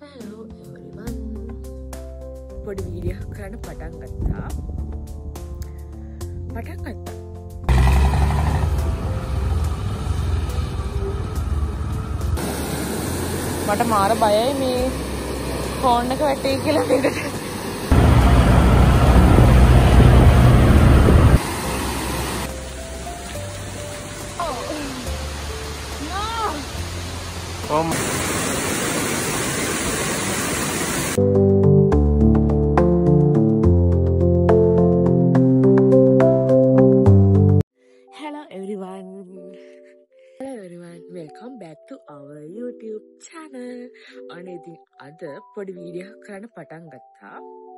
Hello everyone. පොඩි video කරන්න පටන් ගත්තා. මට මාර බයයි මේ ෆෝන් එක වැටේ කියලා මේකට. Hello everyone. Welcome back to our YouTube channel. අනේ ඉතින් අද පොඩි වීඩියෝ කරන්න පටන් ගත්තා.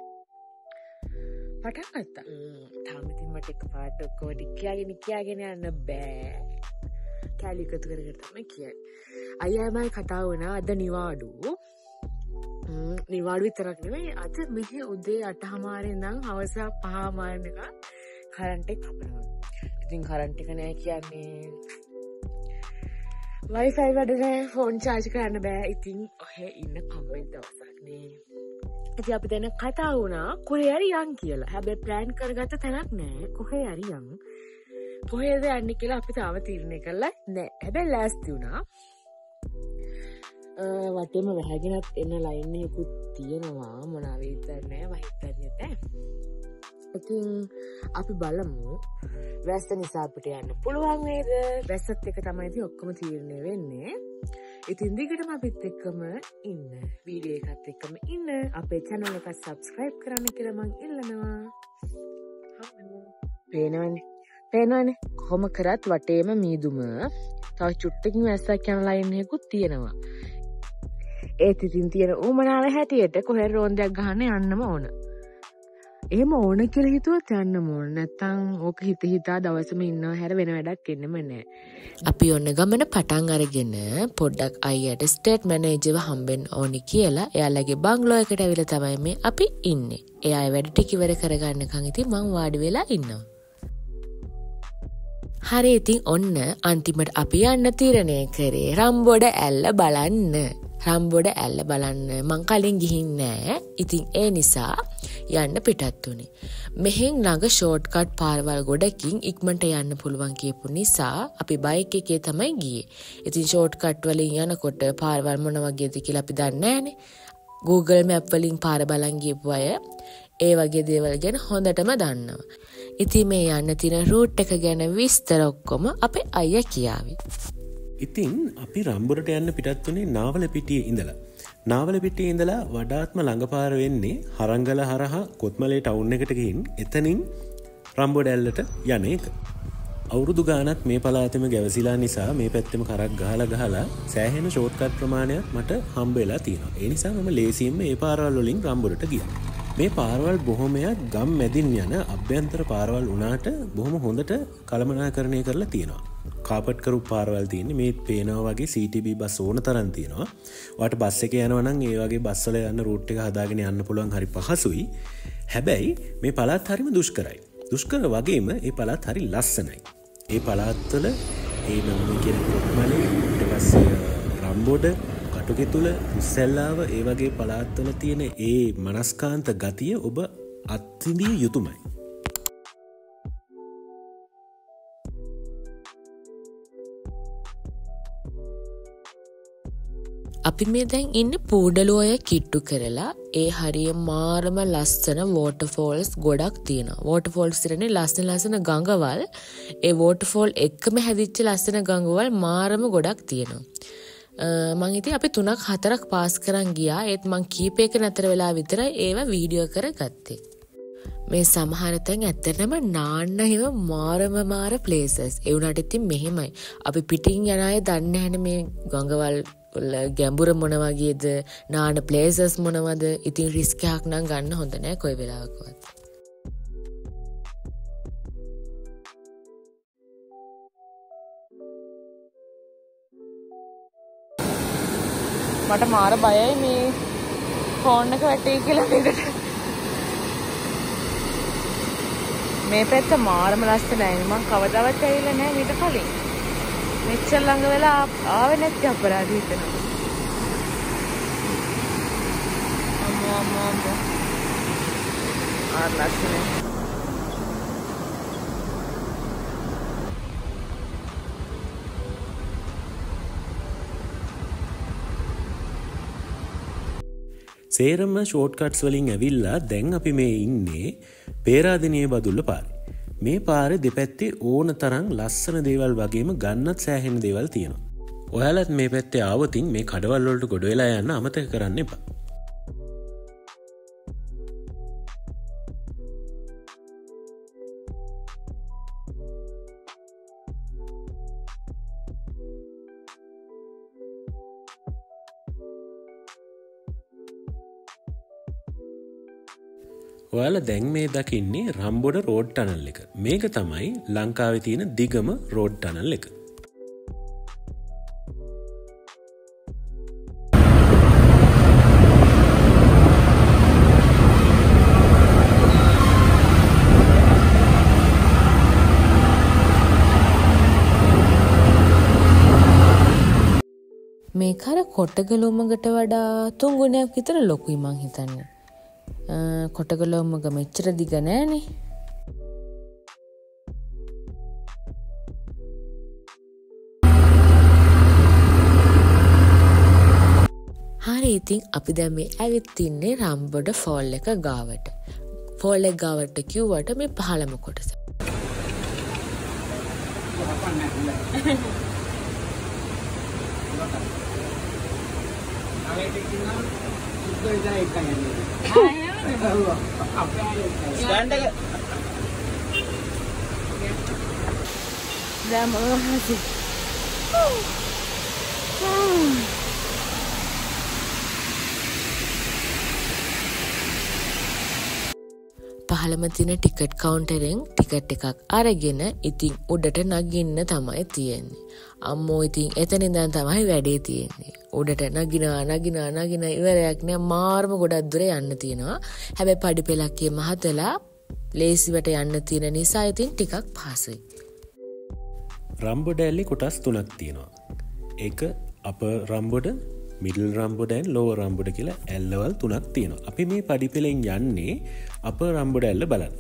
තාම ඉතින් මට එකපාරට කොහොමද කියාගෙන යන්න බෑ. කැලි එකතු කරගෙන තමයි කියන්නේ. අයියාමයි කතා වුණා අද නිවාඩු. නිවාඩු විතරක් නෙවෙයි අද මෙහි උදේ 8:00 ඉඳන් හවස 5:00 වෙනකන් කරන්ට් එක කපනවා. ඉතින් කරන්ට් එක නෑ කියන්නේ Wi-Fi වැඩ නෑ ෆෝන් charge කරන්න බෑ. ඉතින් ඔහෙ ඉන්න කම්මෙන් දවසක් නේ. ඉතින් අපි දැන් කතා වුණා කොහේ හරි යන් කියලා. හැබැයි plan කරගත්ත තැනක් නෑ. කොහේ හරි යන්. කොහෙද යන්නේ කියලා අපි තාම තීරණය කරලා නෑ. හැබැයි ලෑස්ති වුණා. වටේම වැහැගෙනත් එන ලයින් එකකුත් තියෙනවා. මොනවා වෙයිද නැහැ වහිතන්නේ නැහැ. ඉතින් අපි බලමු වැස්ස නිසා අපිට යන්න පුළුවන් වේද? වැස්සත් එක තමයි ඉතින් ඔක්කොම තීරණය වෙන්නේ. ඉතින් දිගටම අපිත් එක්කම ඉන්න. වීඩියෝ එකත් එක්කම ඉන්න. අපේ channel එක subscribe කරන්න කියලා මං ඉල්ලනවා. පේනවනේ. කොහොම කරත් වටේම මීදුම තව චුට්ටකින් වැස්සක් යන ලයින් එකකුත් තියෙනවා. ඒත් ඉතින් තියෙන ඌමනාව හැටියට කොහෙන් රෝන්දයක් ගහන්න යන්නම ඕන. එහෙම ඕන කියලා හිතුවත් යන්නම ඕන. නැත්තම් ඕක හිතා දවසම ඉන්නව හැර වෙන වැඩක් එන්නෙම නැහැ. අපි ඔන්න ගමන පටන් අරගෙන පොඩ්ඩක් අයියට ස්ටේට් මැනේජර්ව හම්බෙන්න ඕනි කියලා එයාලගේ බංගලෝ එකට ඇවිල්ලා තමයි මේ අපි ඉන්නේ. එයා වැඩ ටික ඉවර කරගන්නකන් ඉතින් මං වාඩි වෙලා ඉන්නවා. හරි ඉතින් ඔන්න අන්තිමට අපි යන්න තීරණය කරේ රම්බොඩ ඇල්ල බලන්න. මං කලින් ගිහින් නෑ. ඉතින් ඒ නිසා යන්න පිටත් වුණේ. මෙහෙන් ළඟ ෂෝට්කට් පාරවල් ගොඩකින් ඉක්මනට යන්න පුළුවන් කියපු නිසා අපි බයික් එකේ තමයි ගියේ. ඉතින් ෂෝට්කට් වලින් යනකොට පාරවල් මොන වගේද කියලා අපි දන්නේ නෑනේ. Google Map වලින් පාර බලන් ගියපු අය ඒ වගේ දේවල් ගැන හොඳටම දන්නවා. ඉතින් මේ යන්න තියෙන රූට් එක ගැන විස්තර ඔක්කොම අපේ අයියා කියාවි. ඉතින් අපි රම්බොඩට යන්න පිටත් වුණේ නාවලපිටියේ ඉඳලා. නාවලපිටියේ ඉඳලා වඩාත්ම ළඟපාර වෙන්නේ හරංගල හරහා කොත්මලේ ටවුන් එකට ගිහින් එතනින් රම්බොඩ ඇල්ලට යන එක. අවුරුදු ගානක් මේ පළාතෙම ගැවසිලා නිසා මේ පැත්තෙම කරක් ගහලා සෑහෙන ෂෝට්කට් ප්‍රමාණයක් මට හම්බ වෙලා තියෙනවා. ඒ නිසා මම ලේසියෙන්ම මේ පාරවල් වලින් රම්බොඩට ගියා. මේ පාරවල් බොහොමයක් ගම් මැදින් යන අභ්‍යන්තර පාරවල් වුණාට බොහොම හොඳට කළමනාකරණය කරලා තියෙනවා. කාපට් කරු පාරවල් තියෙන්නේ මේ පේනවා වගේ CTB බස් ඕන තරම් තියෙනවා. ඔයාට බස් එකේ යනවා නම් ඒ වගේ බස් වල යන රූට් එක හදාගෙන යන්න පුළුවන් හරි පහසුයි. හැබැයි මේ පළාත් හරිම දුෂ්කරයි. දුෂ්කර වගේම මේ පළාත් හරි ලස්සනයි. ඒ පළාත් වල ඒ නම් කියන කොත්මලේ ඊට පස්සේ රම්බොඩ කටුගෙතුල උස්සැල්ලාව ඒ වගේ පළාත් වල තියෙන ඒ මනස්කාන්ත ගතිය ඔබ අත්විඳිය යුතුමයි. අපි මේ දැන් ඉන්නේ පූඩලෝය කිට්ටු කරලා ඒ හරිය මාරම ලස්සන වෝටර්ෆෝල්ස් ගොඩක් තියෙනවා. වෝටර්ෆෝල්ස් ඉරනේ ලස්සන ගඟවල්. ඒ වෝටර්ෆෝල් එක්කම හැදිච්ච ලස්සන ගඟවල් මාරම ගොඩක් තියෙනවා. මං ඉතින් අපි 3-4ක් පාස් කරන් ගියා. ඒත් මං කීපයක නතර වෙලා විතරයි ඒව වීඩියෝ කරගත්තේ. මේ සමහර තැන් ඇත්තටම නාන්න හිම මාර ප්ලේසස්. ඒ වුණාට ඉතින් මෙහෙමයි. අපි පිටින් යන අය දන්නේ නැහැනේ මේ ගඟවල් වල ගැඹුර මොන වගේද, නාන ප්ලේසස් මොනවද. ඉතින් රිස්ක් එකක් නම් ගන්න හොඳ නෑ කොයි වෙලාවකවත්. මට මාර බයයි මේ ෆෝන් එක වැටේ කියලා මේකට. මේ පැත්ත මාරම ලස්සනයි. මම කවදාවත් ඇවිල්ලා නැහැ මීට කලින්. මෙච්චර ළඟ වෙලා ආවේ නැති අපරාධ හිතෙනවා. Mambo. Lastly. සේරම ෂෝට්කට්ස් වලින් ඇවිල්ලා දැන් අපි මේ ඉන්නේ පේරාදෙණිය බදුල්ල පාරේ. මේ පාරේ දෙපැත්තේ ඕන තරම් ලස්සන දේවල් වගේම ගන්නත් සෑහෙන දේවල් තියෙනවා. ඔයාලත් මේ පැත්තේ ආවොතින් මේ කඩවල් වලට ගොඩ වෙලා යන්න අමතක කරන්න එපා. ඔයාලා දැන් මේ දකින්නේ රම්බොඩ රෝඩ් ටනල් එක. මේක තමයි ලංකාවේ තියෙන දිගම රෝඩ් ටනල් එක. මේක අර කොටගලොමකට වඩා 3 ගුණයක් විතර ලොකුයි මං හිතන්නේ. කොටගලොමක මෙච්චර දිග නෑනේ. හරි ඉතින් අපි දැන් මේ ඇවිත් ඉන්නේ රම්බොඩ ෆෝල් එක ගාවට. ෆෝල් එක ගාවට කිව්වට මේ පහළම කොටස. පහළම තියෙන ටිකට් කවුන්ටරෙන් ටිකට් එකක් අරගෙන ඉතින් උඩට නගින්න තමයි තියෙන්නේ. අම්මෝ ඉතින් එතන ඉඳන් තමයි වැඩේ තියෙන්නේ. උඩට නගින ඉවරයක් නෑ, මාරම ගොඩක් දුර යන්න තියෙනවා. හැබැයි පඩි පෙලක් මහතලා ලේසිවට යන්න තියෙන නිසා ඉතින් ටිකක් පහසුයි. රම්බොඩ ඇල්ලේ කොටස් 3ක් තියෙනවා. ඒක upper Ramboda, middle Ramboda and lower Ramboda කියලා ඇල්ලවල් 3ක් තියෙනවා. අපි මේ පඩි පෙලෙන් යන්නේ අපර් රම්බොඩ ඇල්ල බලන්න.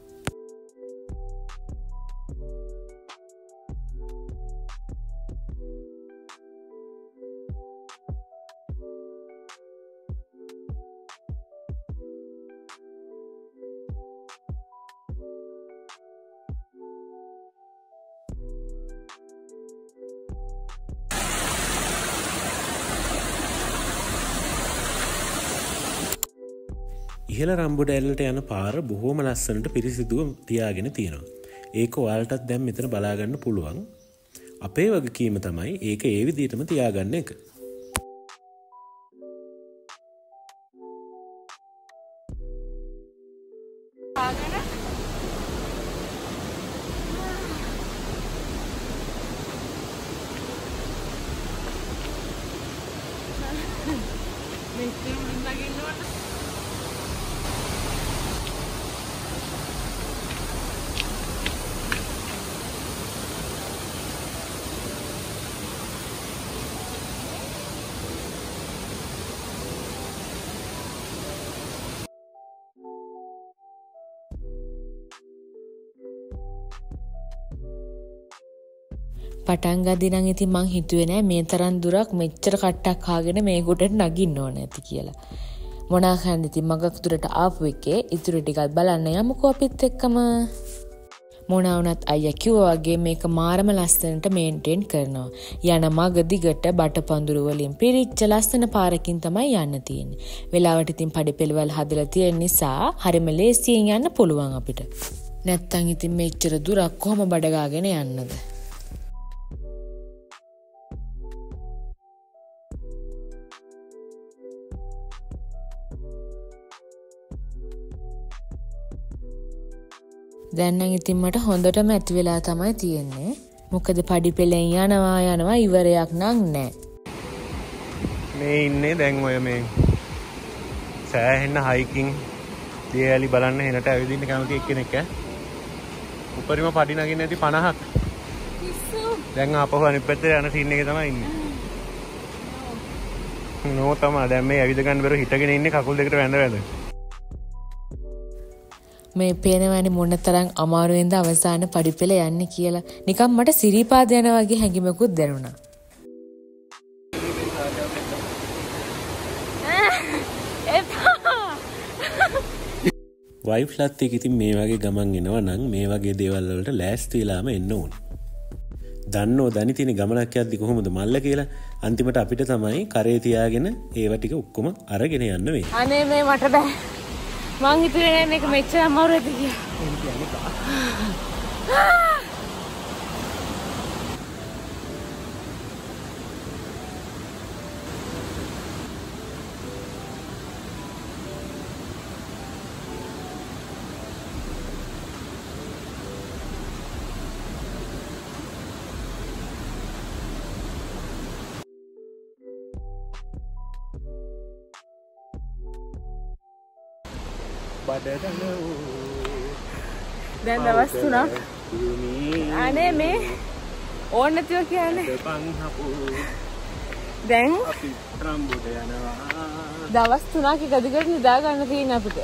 ඉහළ රම්බොඩ ඇල්ලට යන පාර බොහෝම ලස්සනට පිරිසිදුව තියාගෙන තියෙනවා. ඒක ඔයාලටත් දැන් මෙතන බලාගන්න පුළුවන්. අපේ වගකීම තමයි ඒක ඒ විදිහටම තියාගන්න එක. පටන් ගද්දී නම් ඉතින් මං හිතුවේ නෑ මේ තරම් දුරක් මෙච්චර කට්ටක් ආගෙන මේ කොටට නගින්න ඕන ඇති කියලා. මොනා කරන්නේ ඉතින් මගක් දුරට ආපු එකේ ඉතුරු ටිකක් බලන්න යමුකෝ අපිත් එක්කම. මොනා වුණත් අයියා කිව්වා වගේ මේක මාරම ලස්සනට මේන්ටේන් කරනවා. යන මග දිගට බටපඳුරු වලින් පිරිච්ච ලස්සන පාරකින් තමයි යන්න තියෙන්නේ. වෙලාවට ඉතින් පඩිපෙළවල් හදලා තියෙන නිසා හරිම ලේසියෙන් යන්න පුළුවන් අපිට. නැත්තම් ඉතින් මෙච්චර දුරක් කොහොම බඩගාගෙන යන්නද? දැන් නම් ඉතින් මට හොඳටම ඇති වෙලා තමයි තියෙන්නේ. මොකද පඩි පෙළෙන් යනවා ඉවරයක් නම් නැහැ. මේ ඉන්නේ දැන් ඔය මේ සෑහෙන හයිකින් දියඇලි බලන්න හෙනට ඇවිදින්න කැමති එක්කෙනෙක් ඈ. උඩරිම පඩි නගින්න ඇති 50ක්. දැන් ආපහු අනිත් පැත්තට යන සීන් එකේ තමයි ඉන්නේ. නෝ තමයි දැන් මේ ඇවිද ගන්න බැරුව හිටගෙන ඉන්නේ කකුල් දෙකට වැඳ වැඳ. මේ පේනවනේ මොනතරම් අමාරුවෙන්ද අවසාන පඩිපෙළ යන්නේ කියලා. නිකන් මට සිරිපාද යනවා වගේ හැඟීමකුත් දැනුණා. වයිෆ්ලත් එක්ක ඉතින් මේ වගේ ගමන් එනවා නම් මේ වගේ දේවල් වලට ලෑස්ති වෙලාම එන්න ඕන. දන්නෝ දනි තියෙන ගමනක් යද්දි කොහොමද මල්ල කියලා අන්තිමට අපිට තමයි කරේ තියාගෙන ඒව ටික ඔක්කොම අරගෙන යන්න වෙන්නේ. අනේ මේ මට බෑ. මං හිතුවේ නෑ මේක මෙච්චර අමාරුද කියලා. දැන් දවස් 3ක් අනේ මේ ඕන නැතිව කියන්නේ දැන් අපි රම්බුට යනවා දවස් 3ක් ගදිගට නිදා ගන්න තියෙන අපිට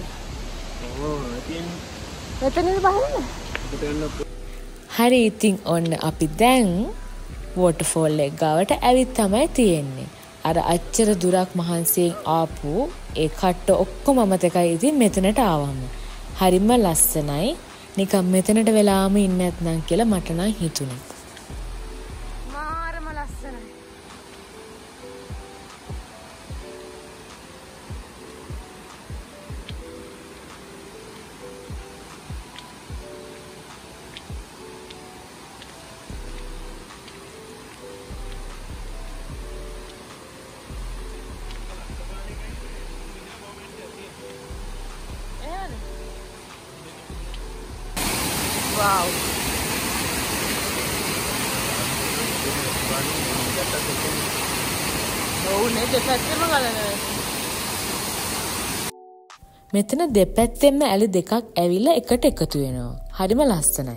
මෙතනද බලන්න හරි ඉතින් ඔන්න අපි දැන් වෝටර්ෆෝල් එක ගාවට ඇවිත් තමයි තියෙන්නේ අර අච්චර දුරක් මහන්සියෙන් ආපු ඒ කට්ට ඔක්කොම මතකයි ඉතින් මෙතනට ආවම හරිම ලස්සනයි නිකන් මෙතනට වෙලාම ඉන්න නැත්නම් කියලා මට නම් හිතුණා මාරම ලස්සනයි Wow. මෙතන දෙපැත්තෙන්ම ඇලි දෙකක් ඇවිල්ලා එකට එකතු වෙනවා. හරිම ලස්සනයි.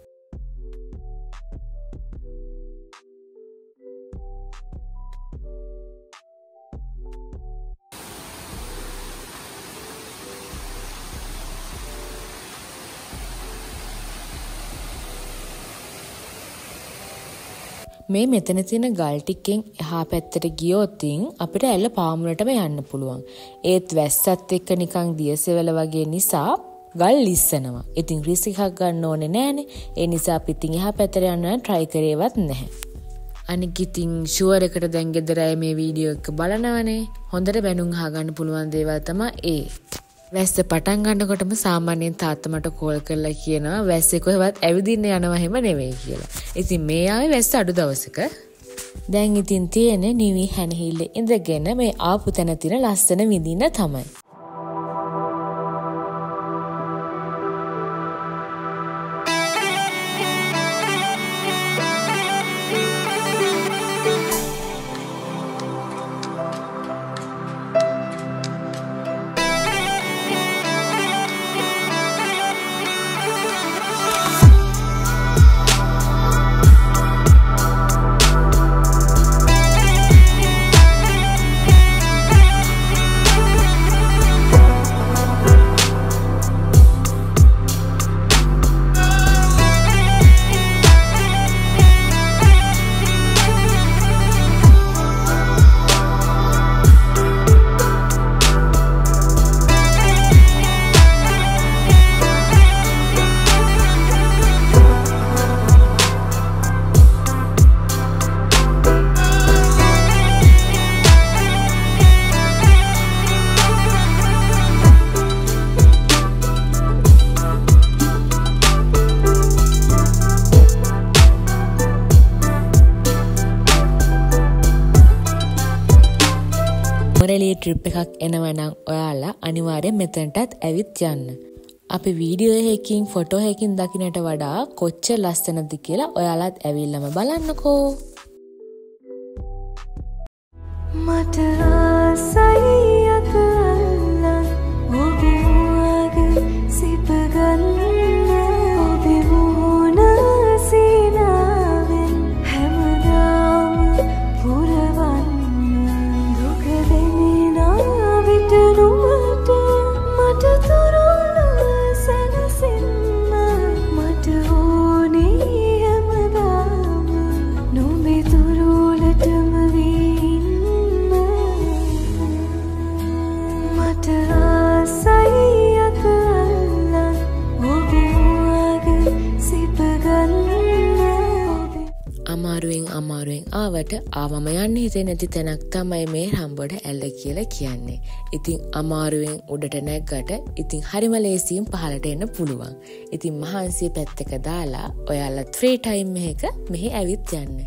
මේ මෙතන තියෙන ගල් ටිකෙන් එහා පැත්තට ගියොත් අපිට ඇල්ල පාමුලටම යන්න පුළුවන්. ඒත් වැස්සත් එක්ක නිකන් දියසෙවල වගේ නිසා ගල් ලිස්සනවා. ඉතින් රිස්ක් එකක් ගන්න ඕනේ නෑනේ. ඒ නිසා අපි ඉතින් එහා පැත්තට යන්න try කරේවත් නැහැ. අනික ඉතින් ෂුවර් එකට දැන් ගෙදර අය මේ වීඩියෝ එක බලනවනේ. හොඳට බැනුම් අහගන්න පුළුවන් දේවල් තමයි ඒ. වැස්ස පටන් ගන්නකොටම සාමාන්‍යයෙන් තාත්තා මට කෝල් කරලා කියනවා වැස්සේ කොහෙවත් ඇවිදින්න යනවා හැම නෙවෙයි කියලා. ඉතින් මේ ආවේ වැස්ස අඩු දවසක. දැන් ඉතින් තියෙන්නේ නිවි හැනහිල්ල ඉඳගෙන මේ ආපු තැන තියෙන ලස්සන විඳින්න තමයි. මොරෙලී ට්‍රිප් එකක් එනවා නම් ඔයාලා අනිවාර්යෙන් මෙතනටත් ඇවිත් යන්න. අපි වීඩියෝ එකකින් ෆොටෝ එකකින් දකින්නට වඩා කොච්චර ලස්සනද කියලා ඔයාලත් ඇවිල්ලාම බලන්නකෝ. මට ආසයි අතල්ලා ඔබේ වගේ සිප ගන්න ඔබේ මුණ සීනාවෙන් හැමදාම පුරවන්න දුක අමාරුවෙන් ආවට ආවම යන්න හිතේ නැති තැනක් තමයි මේ රම්බොඩ ඇල්ල කියලා කියන්නේ. ඉතින් අමාරුවෙන් උඩට නැග්ගට ඉතින් හරිම ලේසියෙන් පහළට එන්න පුළුවන්. ඉතින් මහන්සිය පැත්තක දාලා ඔයාලා ෆ්‍රී ටයිම් එකක මෙහි ඇවිත් යන්න.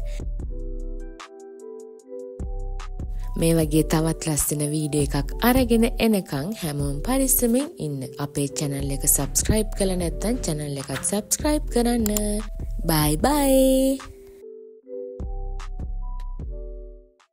මේ වගේ තවත් ලස්සන වීඩියෝ එකක් අරගෙන එනකන් හැමෝම පරිස්සමෙන් ඉන්න. අපේ channel එක subscribe කරලා නැත්නම් channel එකත් subscribe කරන්න. bye bye